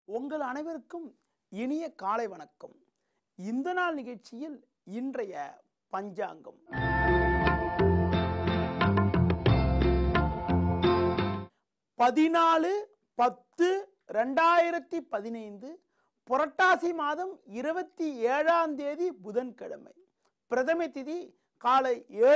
உங்கள் அனைவருக்கும் இனிய காலை வணக்கம். இந்த நாள் நிகழ்ச்சியில் இன்றைய பஞ்சாங்கம். பதினாலு 10/2015 புரட்டாசி மாதம் 27ஆம் தேதி புதன்கிழமை. பிரதம திதி காலை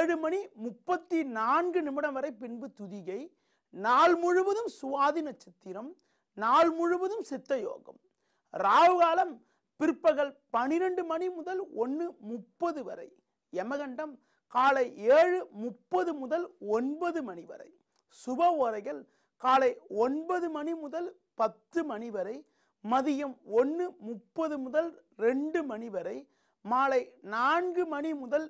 7:34 வரை, பின்பு துதிகை. நாள் முழுவதும் சுவாதி நட்சத்திரம், நாள் முழுவதும் சித்த யோகம். ராகு காலம் பிற்பகல் 12 முதல் 1:30 வரை. யமகண்டம் காலை 7:30 முதல் 9 வரை. சுப ஓரைகள் காலை 9 முதல் 10 வரை, மதியம் 1:30 முதல் 2 வரை, மாலை 4 முதல்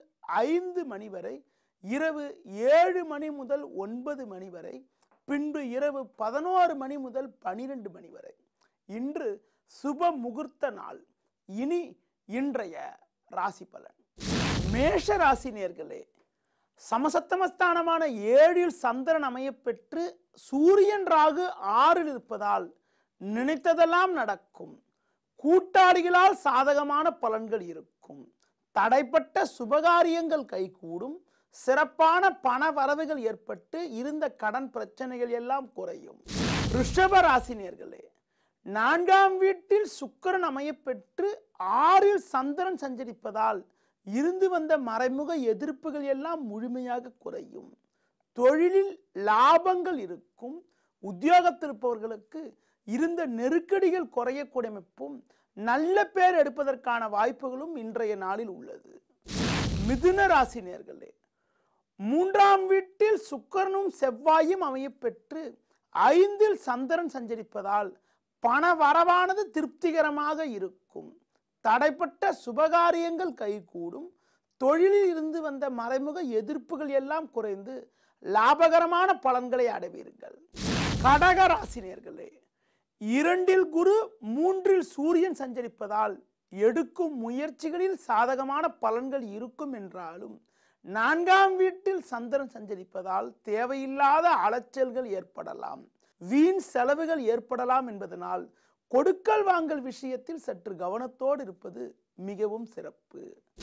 5 வரை, இரவு 7 முதல் 9 வரை, பின்பு இரவு 11 முதல் 12 வரை. இன்று சுப முகூர்த்த நாள். இனி இன்றைய ராசி பலன். மேஷ ராசி நேயர்களே, சமசத்தமஸ்தானமான 7இல் சந்திரன் அமைய பெற்று சூரியன் ராகு 6இல் இருப்பதால் நினைத்ததெல்லாம் நடக்கும். கூட்டாளிகளால் சாதகமான பலன்கள் இருக்கும். தடைப்பட்ட சுபகாரியங்கள் கைகூடும். சிறப்பான பண வரவுகள் ஏற்பட்டு இருந்த கடன் பிரச்சனைகள் எல்லாம் குறையும். ரிஷப ராசி நேயர்களே, 4ஆம் வீட்டில் சுக்கிரன் அமைய பெற்று 6இல் சந்திரன் சஞ்சரிப்பதால் இருந்து வந்த மறைமுக எதிர்ப்புகள் எல்லாம் முழுமையாக குறையும். தொழிலில் லாபங்கள் இருக்கும். உத்தியோகத்தில் இருப்பவர்களுக்கு இருந்த நெருக்கடிகள் குறையக்கூடிய அமைப்பும் நல்ல பேர் எடுப்பதற்கான வாய்ப்புகளும் இன்றைய நாளில் உள்ளது. மிதுன ராசி நேயர்களே, 3ஆம் வீட்டில் சுக்கிரனும் செவ்வாயும் அமைய பெற்று 5இல் சந்திரன் சஞ்சரிப்பதால் பண வரவானது திருப்திகரமாக இருக்கும். தடைப்பட்ட சுபகாரியங்கள் கைகூடும். தொழிலில் இருந்து வந்த மறைமுக எதிர்ப்புகள் எல்லாம் குறைந்து லாபகரமான பலன்களை அடைவீர்கள். கடக ராசி நேயர்களே, 2இல் குரு 3இல் சூரியன் சஞ்சரிப்பதால் எடுக்கும் முயற்சிகளில் சாதகமான பலன்கள் இருக்கும் என்றாலும் 4ஆம் வீட்டில் சந்திரன் சஞ்சரிப்பதால் தேவையில்லாத அலைச்சல்கள் ஏற்படலாம். வீண் செலவுகள் ஏற்படலாம் என்பதனால் கொடுக்கல் வாங்கல் விஷயத்தில் சற்று கவனத்தோடு இருப்பது மிகவும் சிறப்பு.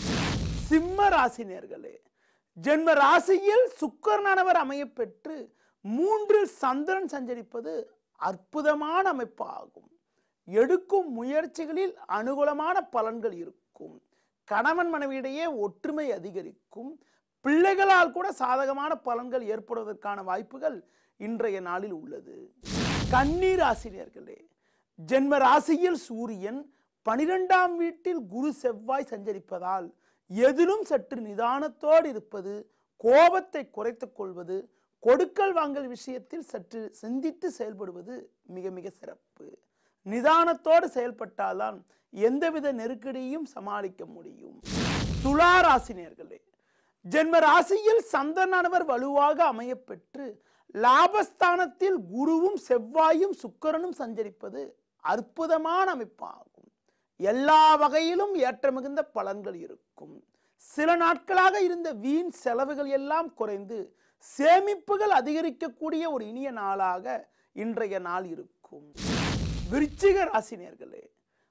சிம்ம ராசி நேயர்களே, ஜென்ம ராசியில் சுக்கிரனானவர் அமைய பெற்று 3இல் சந்திரன் சஞ்சரிப்பது அற்புதமான அமைப்பு ஆகும். எடுக்கும் முயற்சிகளில் அனுகூலமான பலன்கள் இருக்கும். கணவன் மனைவியிடையே ஒற்றுமை அதிகரிக்கும். பிள்ளைகளால் கூட சாதகமான பலன்கள் ஏற்படுவதற்கான வாய்ப்புகள் இன்றைய நாளில் உள்ளது. கன்னி ராசி நேயர்களே, ஜென்ம ராசியில் சூரியன் 12ஆம் வீட்டில் குரு செவ்வாய் சஞ்சரிப்பதால் எதிலும் சற்று நிதானத்தோடு இருப்பது, கோபத்தை குறைத்துக் கொள்வது, கொடுக்கல் வாங்கல் விஷயத்தில் சற்று சிந்தித்து செயல்படுவது மிக மிக சிறப்பு. நிதானத்தோடு செயல்பட்டால்தான் எந்தவித நெருக்கடியும் சமாளிக்க முடியும். துலா ராசி நேயர்களே, ஜென்ம ராசியில் சந்திரனானவர் வலுவாக அமைய பெற்று லாபஸ்தானத்தில் குருவும் செவ்வாயும் சுக்கிரனும் சஞ்சரிப்பது அற்புதமான அமைப்பாகும். எல்லா வகையிலும் ஏற்ற மிகுந்த பலன்கள் இருக்கும். சில நாட்களாக இருந்த வீண் செலவுகள் எல்லாம் குறைந்து சேமிப்புகள் அதிகரிக்கக்கூடிய ஒரு இனிய நாளாக இன்றைய நாள் இருக்கும். விருச்சிக ராசி நேயர்களே,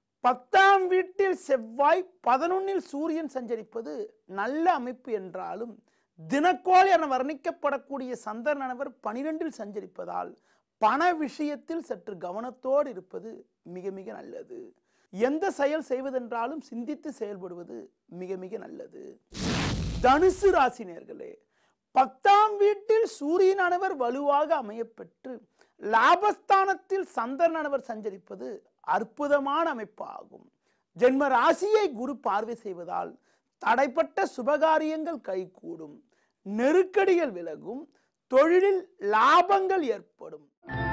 10ஆம் வீட்டில் செவ்வாய் 11இல் சூரியன் சஞ்சரிப்பது நல்ல அமைப்பு என்றாலும் தினக்கோள் என வர்ணிக்கப்படக்கூடிய சந்திரனானவர் 12இல் சஞ்சரிப்பதால் பண விஷயத்தில் சற்று கவனத்தோடு இருப்பது மிக மிக நல்லது. எந்த செயல் செய்வதென்றாலும் சிந்தித்து செயல்படுவது மிக மிக நல்லது. தனுசு ராசி நேயர்களே, 10ஆம் வீட்டில் சூரியனானவர் வலுவாக அமைய பெற்று லாபஸ்தானத்தில் சந்திரனானவர் சஞ்சரிப்பது அற்புதமான அமைப்பு ஆகும். ஜென்ம ராசியை குரு பார்வை செய்வதால் தடைப்பட்ட சுபகாரியங்கள் கைகூடும். நெருக்கடிகள் விலகும். தொழிலில் லாபங்கள் ஏற்படும்.